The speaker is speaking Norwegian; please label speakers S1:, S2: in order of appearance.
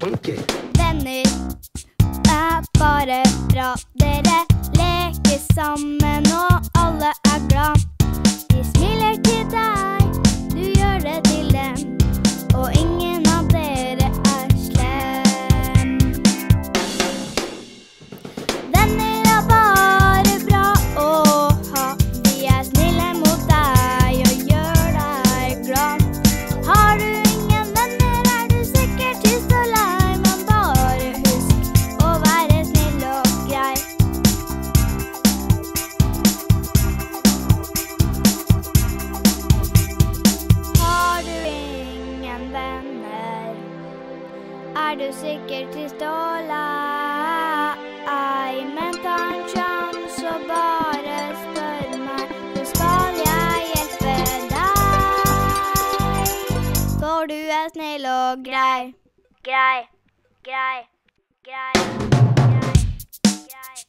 S1: funky.
S2: Venner bare bra. Dere leker sammen og alle glad. De smiler til deg, du gjør det til dem, og ingen av dere slem. Venner bare bra å ha. De snille mot deg og gjør deg glad. Har du ingen venner, du sikkert trist og lei, men bare husk å være snill og grei. Har du ingen venner, du sikkert trist og lei, men ta en sjans og bare spør meg, så skal jeg hjelpe deg. For du snill og grei. Grei, grei, grei, grei, grei.